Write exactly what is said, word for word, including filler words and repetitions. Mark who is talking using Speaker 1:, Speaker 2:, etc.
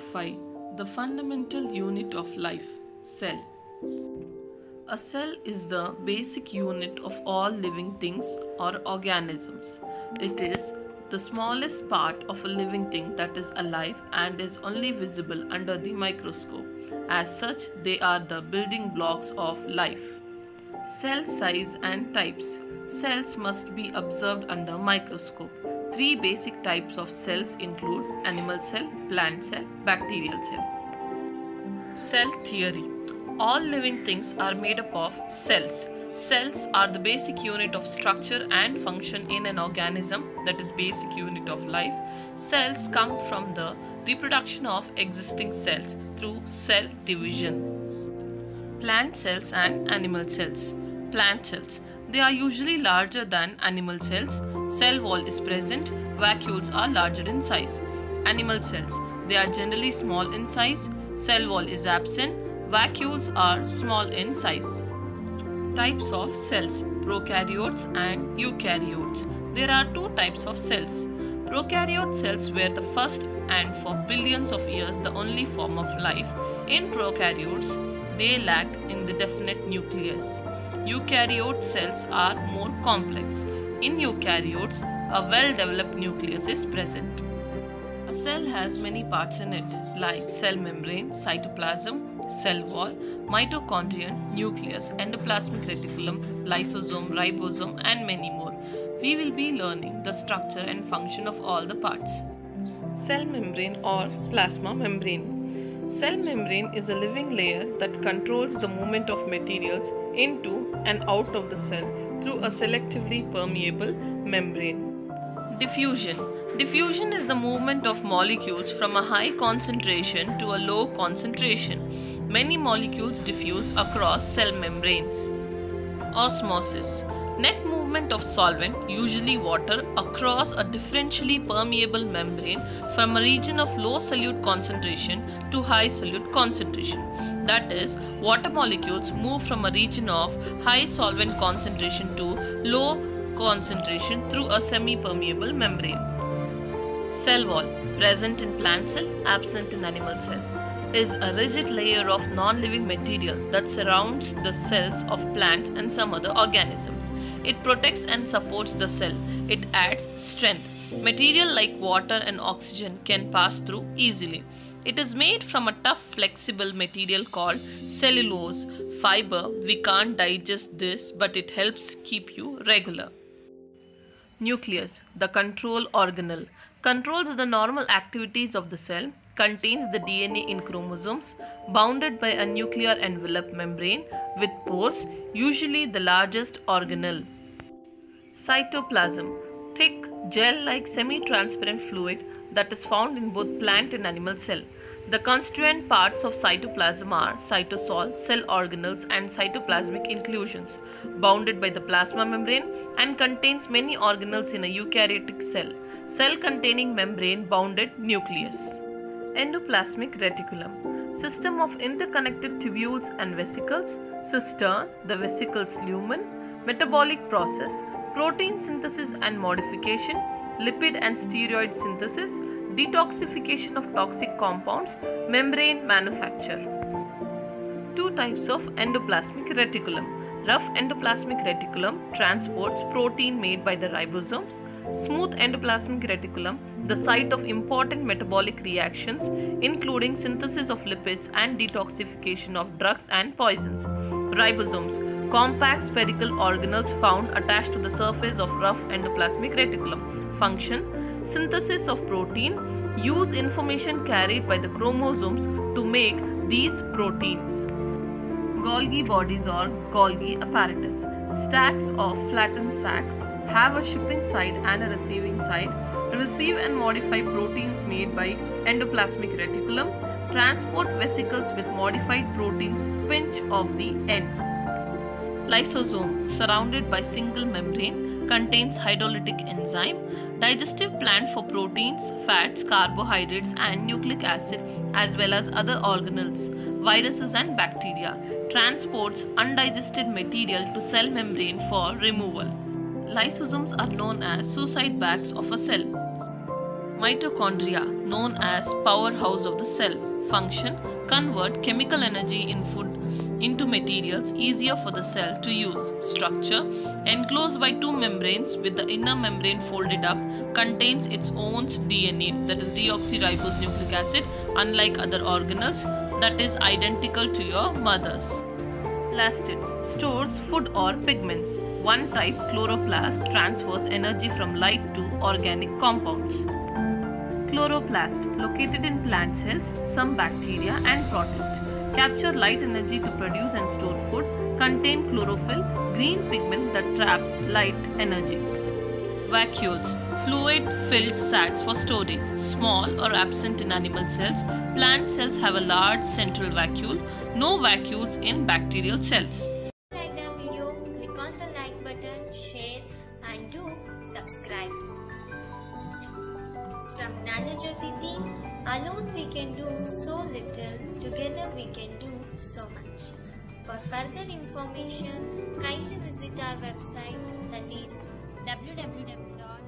Speaker 1: five. The fundamental unit of life, cell. A cell is the basic unit of all living things or organisms. It is the smallest part of a living thing that is alive and is only visible under the microscope. As such, they are the building blocks of life. Cell size and types. Cells must be observed under microscope. Three basic types of cells include animal cell, plant cell, bacterial cell. Cell theory. All living things are made up of cells. Cells are the basic unit of structure and function in an organism, that is basic unit of life. Cells come from the reproduction of existing cells through cell division. Plant cells and animal cells. Plant cells. They are usually larger than animal cells. Cell wall is present. Vacuoles are larger in size. Animal cells. They are generally small in size. Cell wall is absent. Vacuoles are small in size. Types of cells: prokaryotes and eukaryotes. There are two types of cells. Prokaryote cells were the first and for billions of years the only form of life. In prokaryotes, they lack in the definite nucleus. Eukaryote cells are more complex. In eukaryotes, a well-developed nucleus is present. A cell has many parts in it, like cell membrane, cytoplasm, cell wall, mitochondrion, nucleus, endoplasmic reticulum, lysosome, ribosome, and many more. We will be learning the structure and function of all the parts. Cell membrane or plasma membrane. Cell membrane is a living layer that controls the movement of materials into and out of the cell through a selectively permeable membrane. Diffusion. Diffusion is the movement of molecules from a high concentration to a low concentration. Many molecules diffuse across cell membranes. Osmosis. Net movement of solvent, usually water, across a differentially permeable membrane from a region of low solute concentration to high solute concentration. That is, water molecules move from a region of high solvent concentration to low concentration through a semi-permeable membrane. Cell wall, present in plant cell, absent in animal cell, is a rigid layer of non-living material that surrounds the cells of plants and some other organisms. It protects and supports the cell. It adds strength. Material like water and oxygen can pass through easily. It is made from a tough, flexible material called cellulose fiber. We can't digest this, but it helps keep you regular. Nucleus, the control organelle, controls the normal activities of the cell, contains the D N A in chromosomes, bounded by a nuclear envelope membrane with pores, usually the largest organelle. Cytoplasm, thick, gel-like semi-transparent fluid that is found in both plant and animal cell. The constituent parts of cytoplasm are cytosol, cell organelles, and cytoplasmic inclusions, bounded by the plasma membrane, and contains many organelles in a eukaryotic cell. Cell containing membrane bounded nucleus. Endoplasmic reticulum, system of interconnected tubules and vesicles, cistern, the vesicles lumen, metabolic process, protein synthesis and modification, lipid and steroid synthesis, detoxification of toxic compounds, membrane manufacture. Two types of endoplasmic reticulum. Rough endoplasmic reticulum transports protein made by the ribosomes. Smooth endoplasmic reticulum, the site of important metabolic reactions, including synthesis of lipids and detoxification of drugs and poisons. Ribosomes, compact spherical organelles found attached to the surface of rough endoplasmic reticulum. Function: synthesis of protein. Use information carried by the chromosomes to make these proteins. Golgi bodies or Golgi apparatus. Stacks of flattened sacs have a shipping side and a receiving side. Receive and modify proteins made by endoplasmic reticulum. Transport vesicles with modified proteins pinch off the ends. Lysosome, surrounded by single membrane, contains hydrolytic enzyme, digestive plant for proteins, fats, carbohydrates, and nucleic acid, as well as other organelles, viruses and bacteria. Transports undigested material to cell membrane for removal. Lysosomes are known as suicide bags of a cell. Mitochondria, known as powerhouse of the cell, function, convert chemical energy in food into materials easier for the cell to use. Structure, enclosed by two membranes with the inner membrane folded up, contains its own D N A, that is deoxyribose nucleic acid, unlike other organelles, that is identical to your mother's. Plastids, stores food or pigments. One type, chloroplast, transfers energy from light to organic compounds. Chloroplast, located in plant cells, some bacteria and protists, capture light energy to produce and store food, contain chlorophyll, green pigment that traps light energy. Vacuoles, fluid-filled sacs for storage, small or absent in animal cells. Plant cells have a large central vacuole, no vacuoles in bacterial cells.
Speaker 2: Like the video, click on the like button, share and do subscribe. From Nanojyoti team, alone we can do so little, together we can do so much. For further information, kindly visit our website, that is w w w dot